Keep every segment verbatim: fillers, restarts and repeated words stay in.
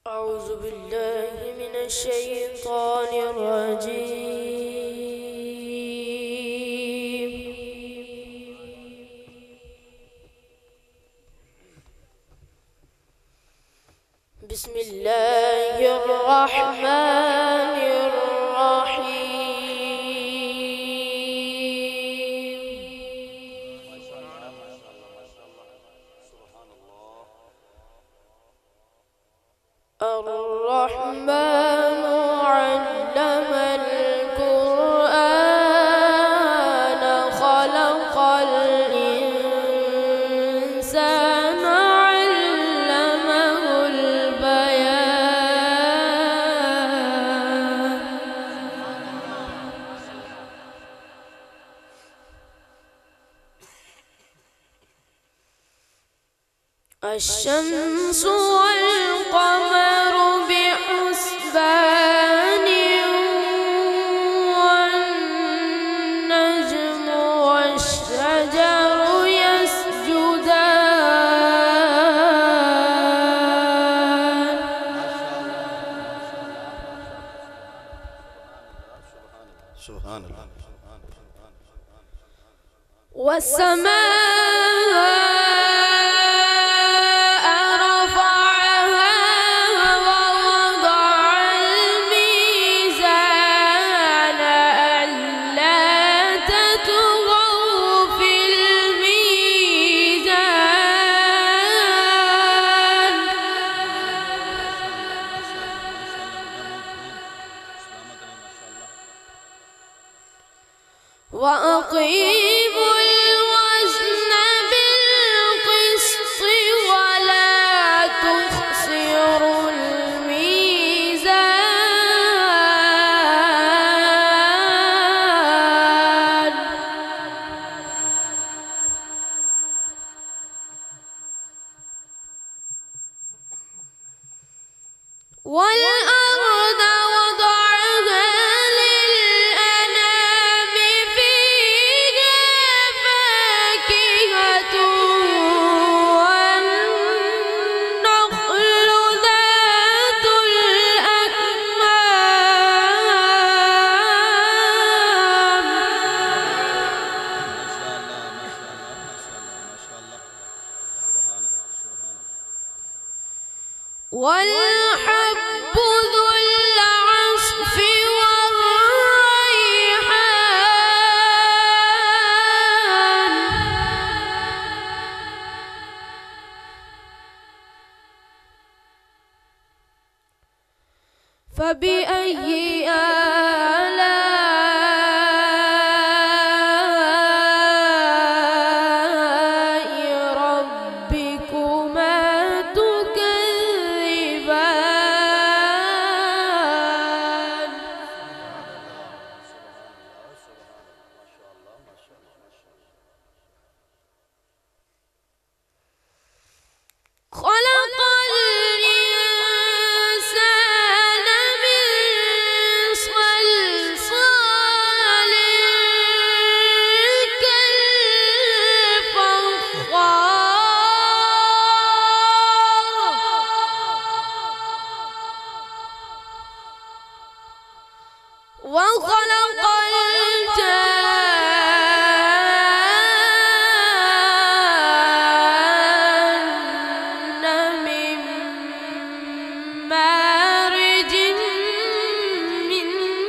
أعوذ بالله من الشيطان الرجيم. بسم الله الرحمن الرحيم. الرحمن علم القرآن خلق الإنسان علمه البيان. الشمس والقمر بحسبان والنجم والشجر يسجدان. سبحان الله. والسماء وأقيموا الوزن بالقسط ولا تخسروا الميزان. والأرض وضعها للأنام فيها فاكهة والنخل ذات الأكمام. والحب ذو العصف والريحان. فبأي آلاء ربكما تكذبان. خلق الإنسان من صلصال كالفخار. وخلق الجان من مارج من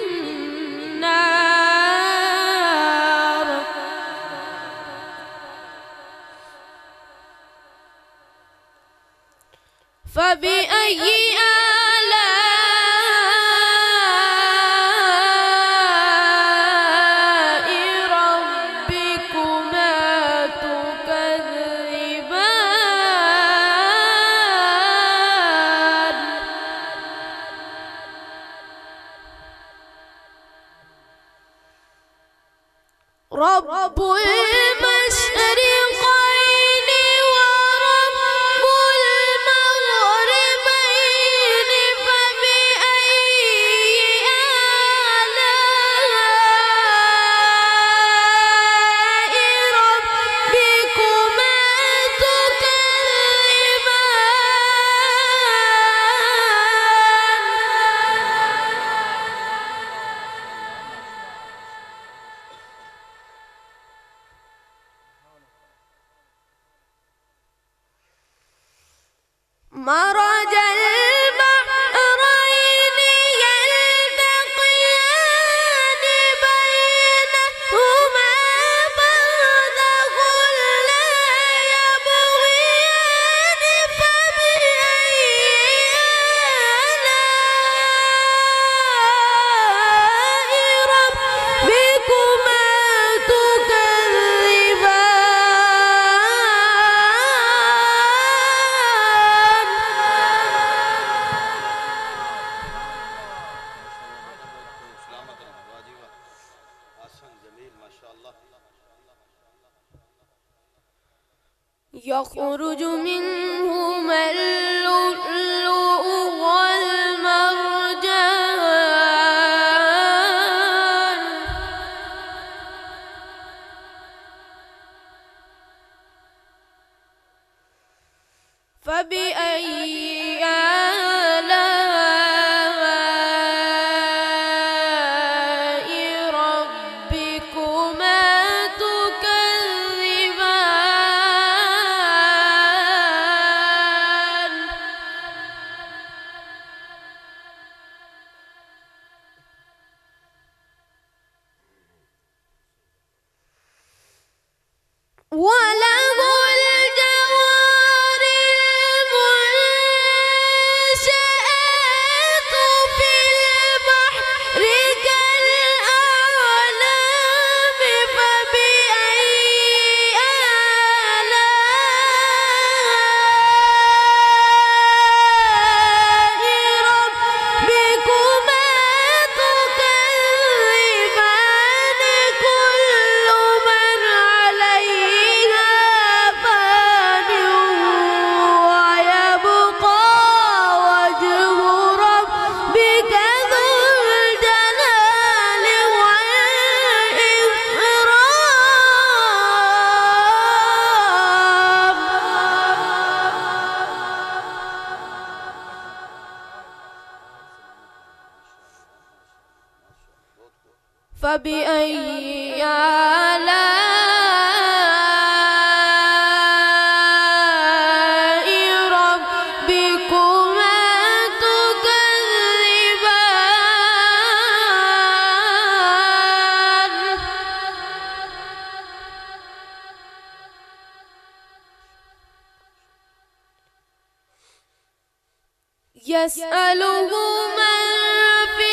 نار. فبأي آلاء ربكما تكذبان. رب المشرقين ورب المغربين. فبأي آلاء ربكما تكذبان. مرج البحرين يلتقيان بينهما برزخ لا يبغيان فبأي آلاء ربكما يخرج منهما اللؤلؤ والمرجان فبأي آلاء ربكما تكذبان وله الجوار المنشآت في البحر كالأعلام فبأي آلاء ربكما تكذبان كل من عليها فان ويبقى وجه ربك ذو الجلال والإكرام فبأي آلاء ربكما تكذبان يسأله من في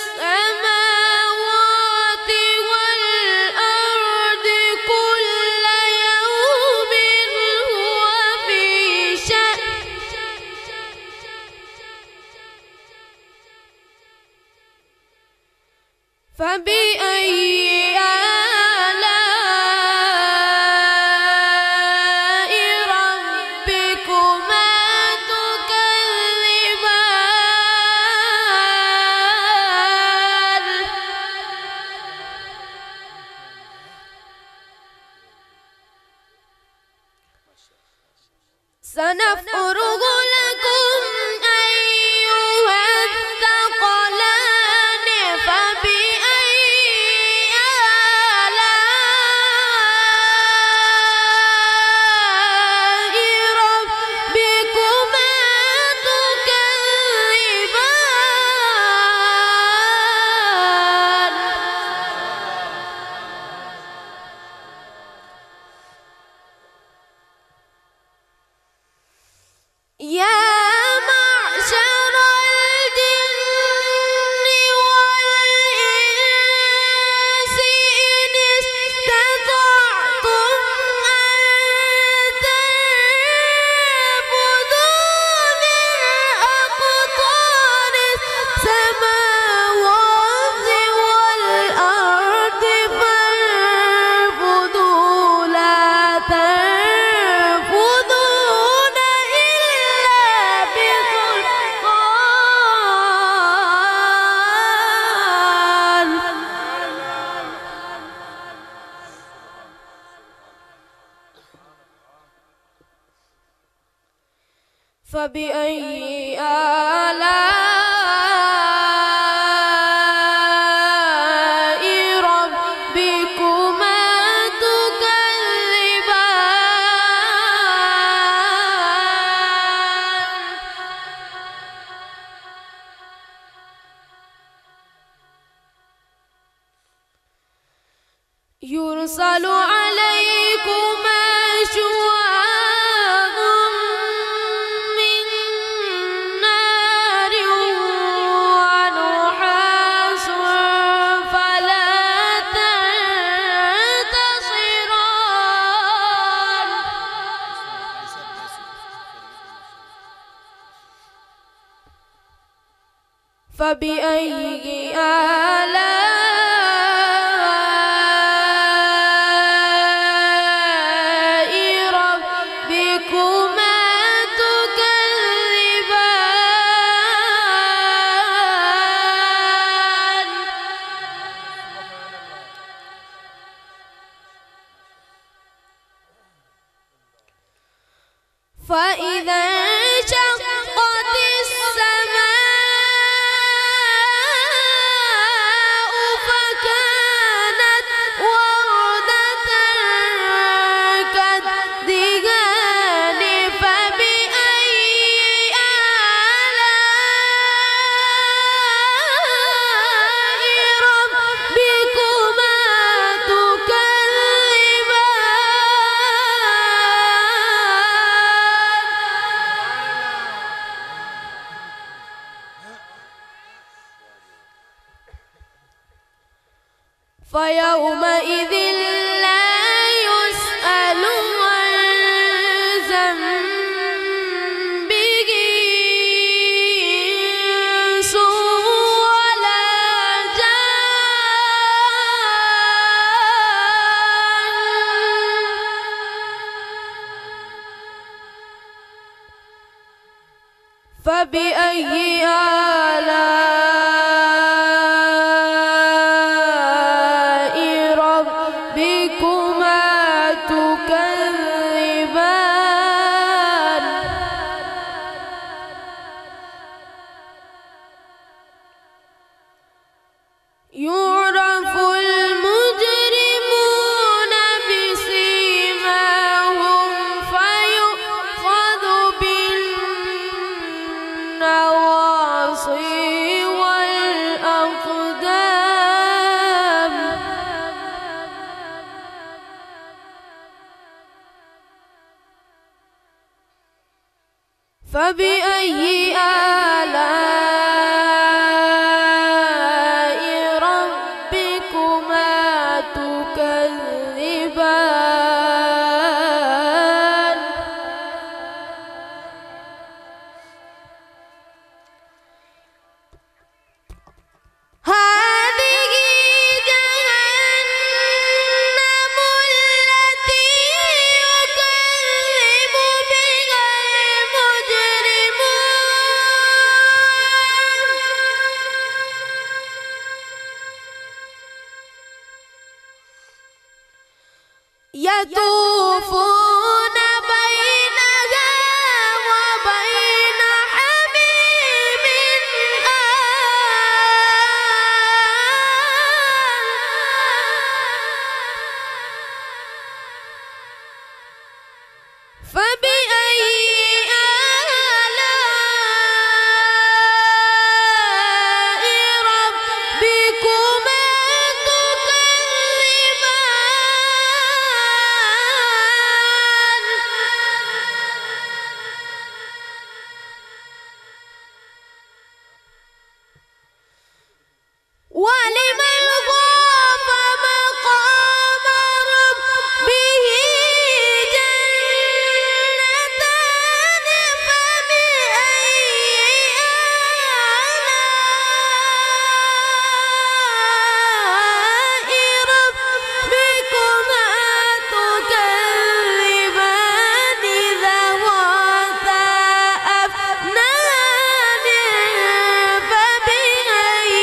السماوات والأرض كل يوم هو في شأن فبأي آلاء ربكما تكذبان سنفرغ لكم أيها الثقلان فبأي آلاء ربكما تكذبان يا معشر الجن والإنس إن استطعتم أن تنفذوا من أقطار السماوات والأرض فانفذوا لا تنفذون إلا بسلطان فبأي آلاء ربكما تكذبان يرسل عليكما شواظ من نار ونحاس فلا تنتصران فبأي آلاء ربكما تكذبان فإذا انشقت السماء فكانت وردة كالدهان فبأي آلاء ربكما تكذبان فيومئذ لا يسأل عن ذنبه إنس ولا جان فبأي آلاء ربكما تكذبان يعرف المجرمون بسيماهم فيؤخذ بالنواصي والأقدام فبأي آلاء ربكما تكذبان هذه جهنم التي يكذب بها المجرمون يطوفون بينها وبين حميم آن فبأي آلاء ربكما تكذبان ولمن خاف مقام ربه جنتان فبأي آلاء ربكما تكذبان ذواتا أفنان فبأي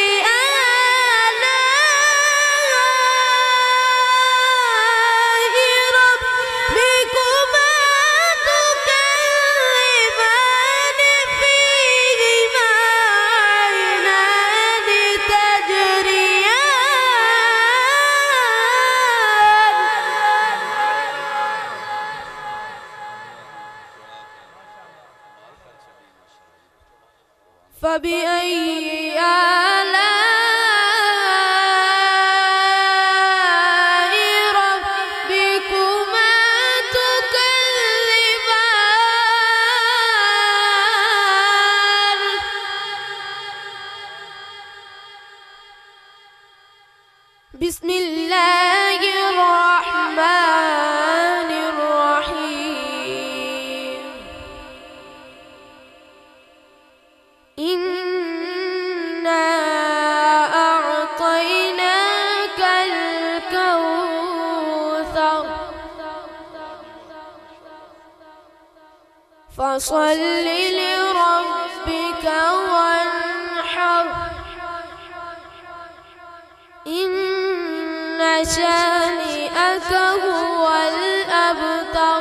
فبأي آلاء بسم الله الرحمن الرحيم إنا أعطيناك الكوثر فصل لربك وانحر إن شانئك هو الأبتر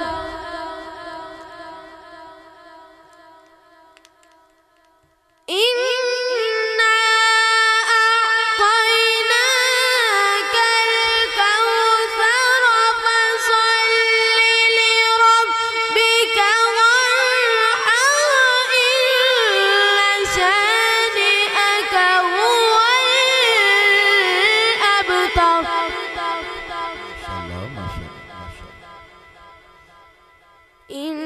إنا أعطيناك الكوثر فصل لربك وانحر إن شانئك هو الأبتر ما شاء الله ما شاء الله ما شاء الله. إن